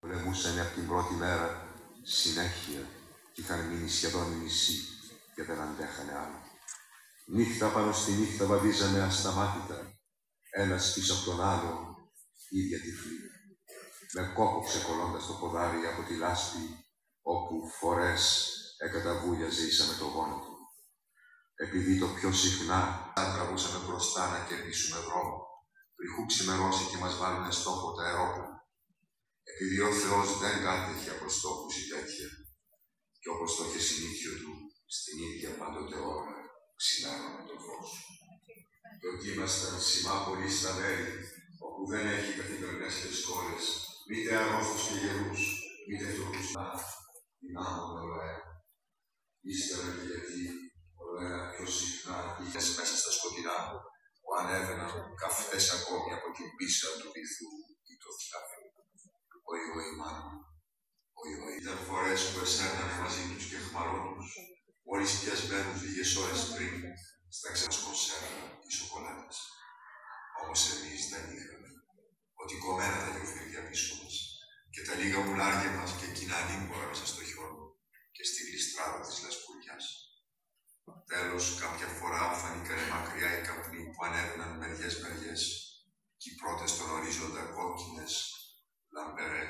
Πολεμούσαν από την πρώτη μέρα συνέχεια και είχαν μείνει σχεδόν οι μισοί και δεν αντέχανε άλλο. Νύχτα πάνω στη νύχτα βαδίζανε ασταμάτητα, ένας πίσω από τον άλλο, ίδια τυφλή. Με κόπο ξεκολλώντας το ποδάρι από τη λάσπη, όπου φορές εκαταβούλιαζε ίσα με το γόνατο. Επειδή το πιο συχνά τραβούσαμε μπροστά να κερδίσουμε δρόμο, πριχού ξημερώσει και μας βάλουνε στόχο τα αερόπλανα. Επειδή ο Θεός δεν κάτεχε από στόχους ή τέτοια, και όπως το είχε συνήθειο του, στην ίδια πάντοτε ώρα ξυλάραμε το φως. Και ότι ήμασταν σημά πολύ στα μέρη, όπου δεν έχει καθημερινές και σκόλες, μήτε αρρώστους και γερούς, μήτε φτωχούς να δυνάμουμε ωραία. Ύστερα και γιατί ωραία πιο συχνά είχες μέσα στα σκοτεινά, που ανέβαιναν καυτές ακόμη από την πίσα του βυθού ή το φτάφι. Οϊ, μάνα, οϊ. Ήταν φορές που εσέρνανε μαζί τους και χμαρώνους, μόλις πιασμένους λίγες ώρες πριν, στα ξεσκονσέρβα ή σοκολάτες. Όμως εμείς δεν είχαμε, ότι κομμένα τα γεωφύρια πίσω μας, και τα λίγα μουλάρια μας και εκείνα ανήμπορα μέσα στο χιόνο και στη γλιστράδα της λασπουριάς. Τέλος, κάποια φορά φανήκανε μακριά οι καπνοί που ανέβαιναν μεριές, και οι πρώτες στον ορίζοντα κόκκινες, λαμπερές.